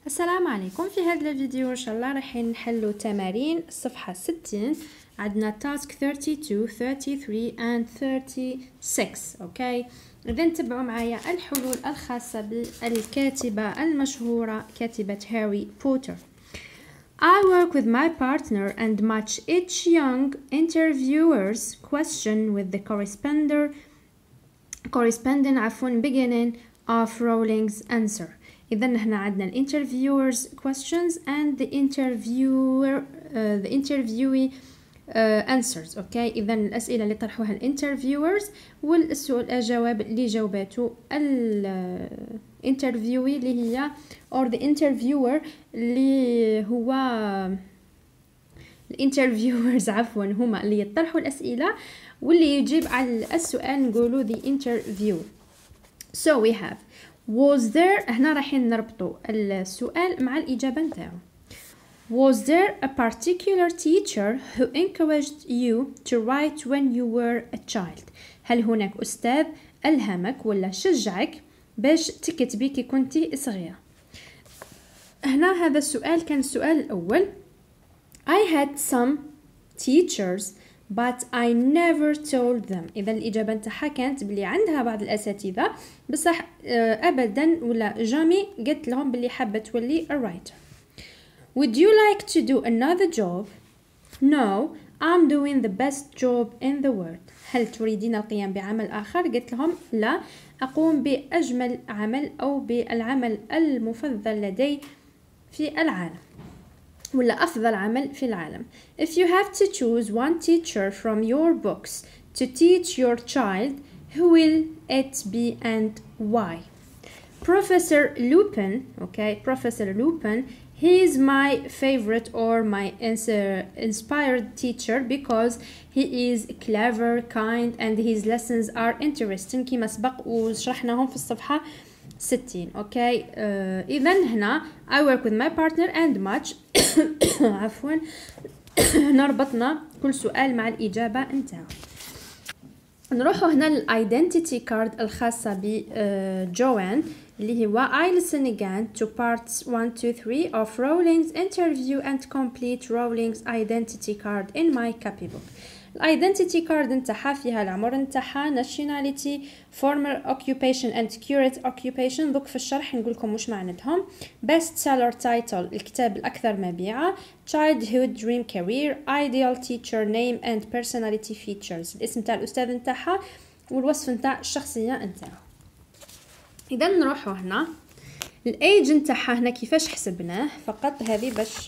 السلام عليكم. في هذا الفيديو ان شاء الله راح نحلو تمارين الصفحة 60. عندنا task 32 33 and 36. اوكي، اذا تبعوا معايا الحلول الخاصة بالكاتبة المشهورة كاتبة هاري بوتر. I work with my partner and match each young interviewer's question with the corresponding beginning of Rowling's answer. إذا هنا عندنا interviewers questions and the interviewee answers. أوكي، إذا الأسئلة اللي طرحوها interviewers والجواب اللي جاوبته interviewee اللي هي or the interviewer اللي هو interviewers عفوا هما اللي يطرحوا الأسئلة واللي يجيب على السؤال نقولوا the interview. So we have was there. هنا رايحين نربطوا السؤال مع الإجابة نتاعو. Was there a particular teacher who encouraged you to write when you were a child? هل هناك أستاذ ألهمك ولا شجعك باش تكتبي كي كنتي صغيرة؟ هنا هذا السؤال كان السؤال الأول. I had some teachers but I never told them. إذا الإجابة نتاعها كانت بلي عندها بعض الأساتذة بصح أبدا ولا جامي قلت لهم بلي حابة تولي a writer. Would you like to do another job? No, I'm doing the best job in the world. هل تريدين القيام بعمل آخر؟ قلت لهم لا، أقوم بأجمل عمل أو بالعمل المفضل لدي في العالم ولا أفضل عمل في العالم. If you have to choose one teacher from your books to teach your child, who will it be and why? Professor Lupin, okay, Professor Lupin, he is my favorite or my inspired teacher because he is clever, kind and his lessons are interesting كما سبق وشرحناهم في الصفحة 60. اوكي، اذا هنا I work with my partner and match عفوا هنا ربطنا كل سؤال مع الإجابة نتاعو. نروحوا هنا للايدنتيتي كارد الخاصة بجوان اللي هو I listen again to parts 1 to 3 of Rowling's interview and complete Rowling's identity card in my copybook. الايدنتيتي كارد نتاعها فيها العمر نتاعها nationality former occupation and current occupation. دوك في الشرح نقول لكم واش معناتهم. best seller title الكتاب الاكثر مبيعا. childhood dream career ideal teacher name and personality features الاسم تاع الاستاذ نتاعها والوصف نتاع الشخصيه نتاعو. اذا نروحوا هنا الايج نتاعها هنا كيفاش حسبناه فقط هذه باش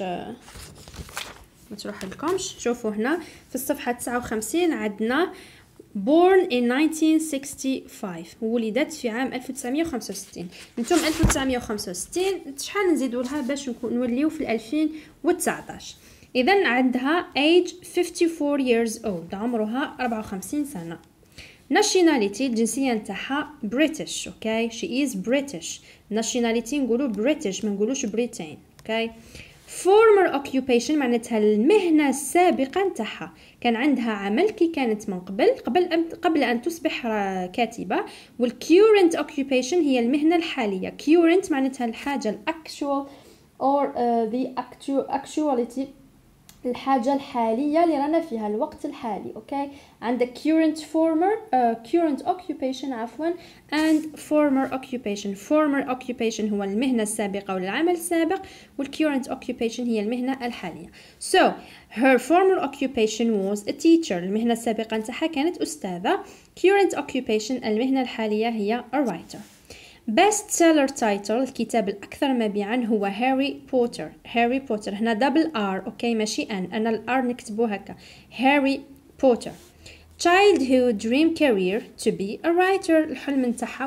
ما تروح لكمش. شوفوا هنا في الصفحة 59 عندنا born in 1965 ولدت في عام 1965. نتوم 1965 شحال نزيدوا لها باش نوليو في 2019. اذا عندها age 54 years old عمرها 54 سنة. nationality الجنسية نتاعها British. اوكي، she is British. nationality نقولوا British ما نقولوش بريطان. اوكي، former occupation معناتها المهنة السابقة نتاعها كان عندها عمل كي كانت من قبل أن تصبح كاتبة. والcurrent occupation هي المهنة الحالية. current معناتها الحاجة الأكشوال or the actuality الحاجة الحالية اللي رانا فيها الوقت الحالي. اوكي، عندك current occupation عفوا and former occupation هو المهنة السابقة ولا العمل السابق والcurrent occupation هي المهنة الحالية. So her former occupation was a teacher المهنة السابقة نتاعها كانت أستاذة. current occupation المهنة الحالية هي a writer. best seller title الكتاب الأكثر مبيعا هو هاري بوتر. هنا دبل ار اوكي ماشي أنا الار نكتبو هكا هاري بوتر. childhood dream career to be a writer الحلم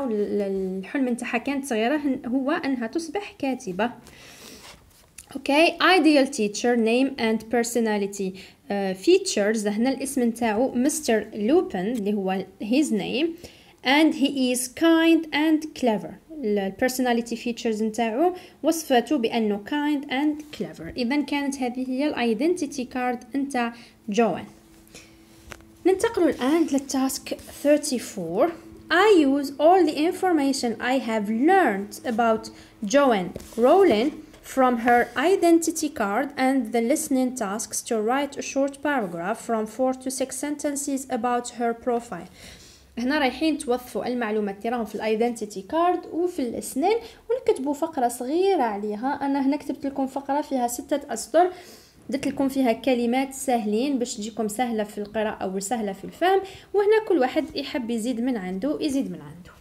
نتاعها كانت صغيرة هو أنها تصبح كاتبة. اوكي، ideal teacher name and personality features هنا الاسم نتاعو مستر لوبن اللي هو his name and he is kind and clever. personality features نتاعو وصفته بأنه kind and clever. إذا كانت هذه هي الايدنتيتي كارد نتاع جوان. ننتقل الآن للتاسك 34. I use all the information I have learned about Joanne Rowling from her identity card and the listening tasks to write a short paragraph from 4 to 6 sentences about her profile. هنا رايحين توظفوا المعلومات اللي راهم في الايدنتيتي كارد وفي الاسنان ونكتبوا فقره صغيره عليها. انا هنا كتبت لكم فقره فيها 6 اسطر، درت لكم فيها كلمات سهلين باش تجيكم سهله في القراءه او سهله في الفهم، وهنا كل واحد يحب يزيد من عنده يزيد من عنده.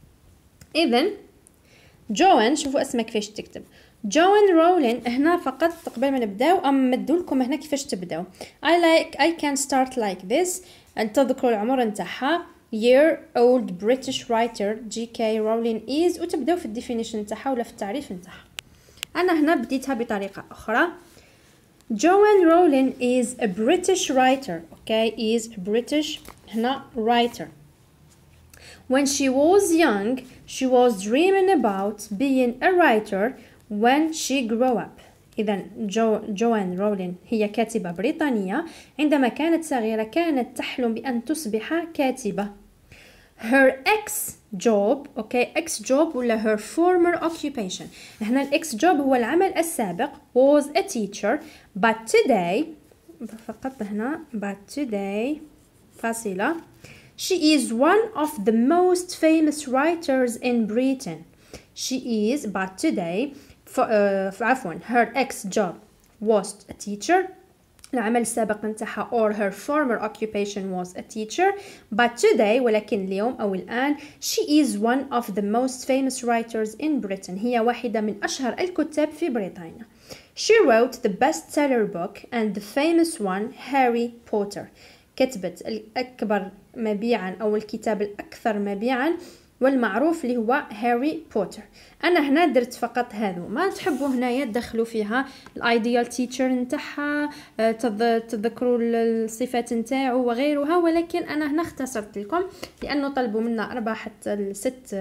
اذا جوان، شوفوا اسمها كيفاش تكتب. جوان رولين. هنا فقط قبل ما نبداو امدوا لكم هنا كيفاش تبداو. I can start like this. تذكروا العمر نتاعها. year old British writer J.K. Rowling is، وتبداو في الديفينيشن نتاعها ولا في التعريف نتاعها. انا هنا بديتها بطريقه اخرى. Joanne Rowling is a British writer. Okay, is a British هنا writer. When she was young, she was dreaming about being a writer when she grew up. إذا جوان رولين هي كاتبة بريطانية. عندما كانت صغيرة كانت تحلم بأن تصبح كاتبة. Her ex-job, okay, ex-job ولا her former occupation. هنا ex-job هو العمل السابق was a teacher, but today فقط هنا but today فاصلة she is one of the most famous writers in Britain. She is, but today عفوا her ex-job was a teacher. العمل السابق نتاعها or her former occupation was a teacher, but today ولكن اليوم أو الآن she is one of the most famous writers in Britain. هي واحدة من أشهر الكتاب في بريطانيا. She wrote the bestseller book and the famous one Harry Potter. كتبت الأكبر مبيعا أو الكتاب الأكثر مبيعا والمعروف اللي هو هاري بوتر. انا هنا درت فقط هذو، ما تحبوا هنايا تدخلوا فيها الايديال تيتشر نتاعها، تذكروا الصفات نتاعو وغيرها، ولكن انا هنا اختصرت لكم لانه طلبوا منا 4 حتى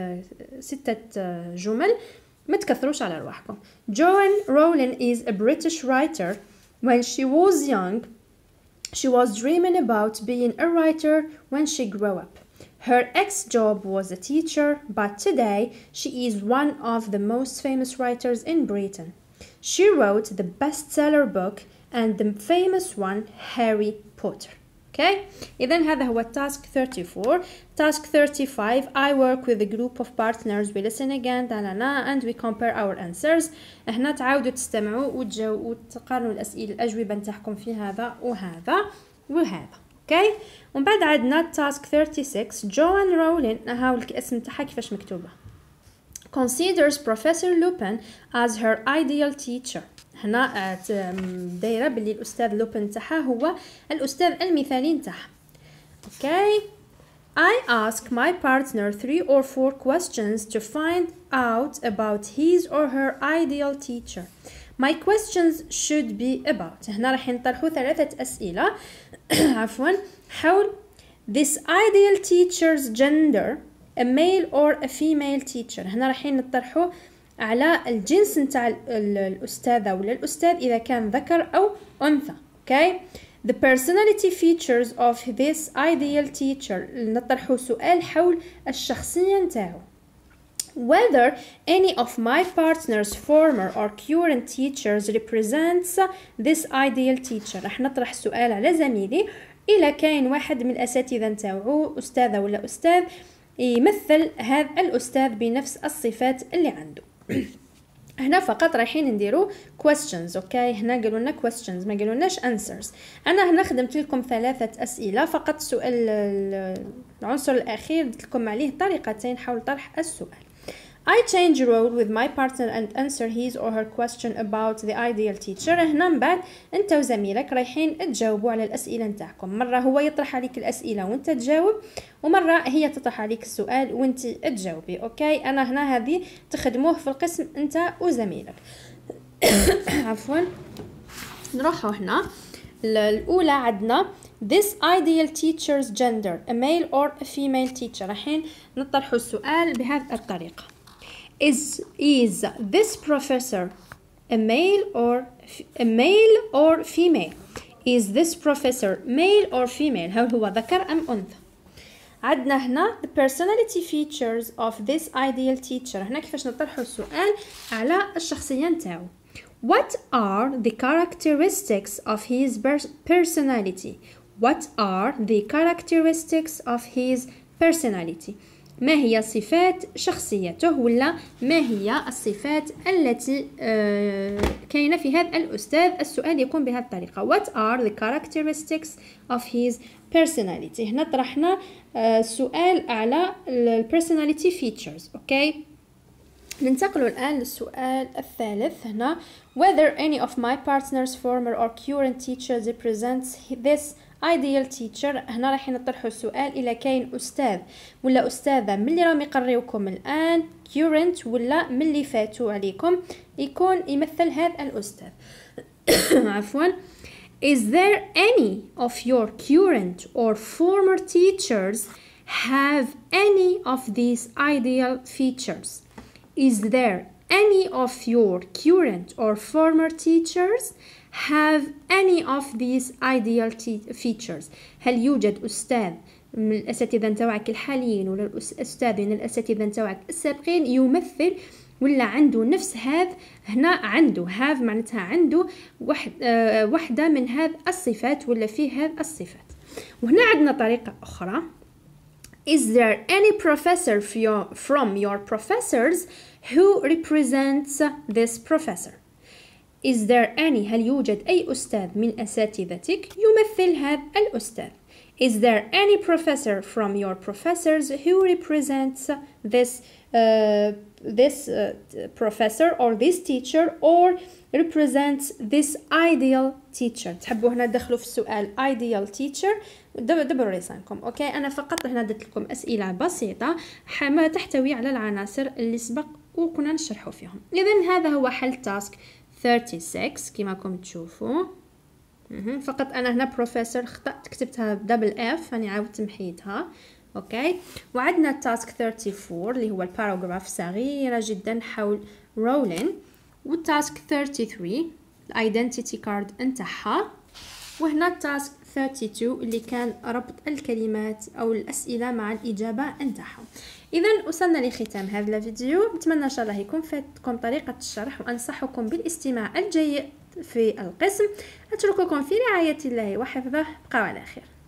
6 جمل، ما تكثروش على رواحكم. Joanne Rowling is a British writer. When she was young, she was dreaming about being a writer when she grew up. Her ex-job was a teacher, but today she is one of the most famous writers in Britain. She wrote the bestseller book and the famous one Harry Potter. Okay? إذن هذا هو task 34. Task 35, I work with a group of partners. We listen again and we compare our answers. هنا تعاودوا تستمعوا وتقارنوا الأجوبة نتاعكم في هذا وهذا وهذا. اوكي، ومن بعد عندنا تاسك 36. جوان رولين، هاو الاسم تاعها كيفاش مكتوبه. considers Professor Lupin as her ideal teacher. هنا دايره باللي الاستاذ لوبين تاعها هو الاستاذ المثالي نتاعها. اوكي، I ask my partner 3 or 4 questions to find out about his or her ideal teacher. My questions should be about. هنا راح نطرحوا 3 أسئلة عفوا حول this ideal teacher's gender, a male or a female teacher. هنا راح نطرحوا على الجنس نتاع الأستاذة ولا الأستاذ إذا كان ذكر أو أنثى. Okay? The personality features of this ideal teacher. نطرحوا سؤال حول الشخصية نتاعو. Whether any of my partner's former or current teachers represents this ideal teacher. راح نطرح سؤال على زميلي إذا كاين واحد من الأساتذة نتاعو أستاذة ولا أستاذ يمثل هذا الأستاذ بنفس الصفات اللي عنده. هنا فقط رايحين نديرو questions. اوكي، هنا قالوا لنا questions ما قالولناش answers. انا هنا خدمت لكم 3 اسئله فقط. سؤال العنصر الاخير درت لكم عليه طريقتين حول طرح السؤال. I change role with my partner and answer his or her question about the ideal teacher. هنا من بعد انت وزميلك رايحين تجاوبوا على الاسئله نتاعكم. مره هو يطرح عليك الاسئله وانت تجاوب، ومره هي تطرح عليك السؤال وانت تجاوبي. اوكي، انا هنا هذه تخدموه في القسم انت وزميلك. عفوا، نروحوا هنا الاولى عندنا this ideal teacher's gender, a male or a female teacher. رايحين نطرحوا السؤال بهذه الطريقه. Is this professor a male or female? Is this professor male or female? هل هو ذكر أم أنثى؟ عندنا هنا the personality features of this ideal teacher. هنا كيفاش نطرحوا السؤال على الشخصية نتاعو. What are the characteristics of his personality? What are the characteristics of his personality? ما هي صفات شخصيته ولا ما هي الصفات التي كاينة في هذا الأستاذ؟ السؤال يكون بهذه الطريقة. What are the characteristics of his personality؟ هنا طرحنا سؤال على personality features. أوكي. ننتقل الآن للسؤال الثالث. هنا whether any of my partner's former or current teachers represents this ideal teacher. هنا راح نطرحوا السؤال إلا كاين أستاذ ولا أستاذة من اللي راهم يقريوكم الآن current ولا من اللي فاتوا عليكم يكون يمثل هذا الأستاذ. عفوا. Is there any of your current or former teachers have any of these ideal features? Is there any of your current or former teachers have any of these ideal features؟ هل يوجد أستاذ من الأساتذة نتاعك الحاليين ولا أستاذ من الأساتذة نتاعك السابقين يمثل ولا عنده نفس هذا؟ هنا عنده have معناتها عنده واحدة من هذه الصفات ولا فيه هذه الصفات. وهنا عندنا طريقة أخرى. Is there any professor from your professors who represents this professor? Is there any هل يوجد أي أستاذ من أساتذتك يمثل هذا الأستاذ؟ Is there any professor from your professors who represents this professor or this teacher or represents this ideal teacher؟ تحبوا هنا تدخلوا في السؤال ideal teacher دبروا لسانكم. اوكي. انا فقط هنا درت لكم اسئله بسيطه ما تحتوي على العناصر اللي سبق وكنا نشرحوا فيهم. اذا هذا هو حل تاسك 36 كما راكم تشوفوا. فقط انا هنا بروفيسور خطأت كتبتها بدبل اف راني عاودت محيتها. اوكي. وعندنا تاسك 34 اللي هو الباراجراف صغيره جدا حول رولين. والتاسك 33 الايدنتيتي كارد نتاعها. وهنا التاسك 32 اللي كان ربط الكلمات او الاسئله مع الاجابه نتاعها. اذا وصلنا لختام هذا الفيديو. نتمنى ان شاء الله يكون فاتكم طريقه الشرح وانصحكم بالاستماع الجيد في القسم. اترككم في رعايه الله وحفظه. بقوا على خير.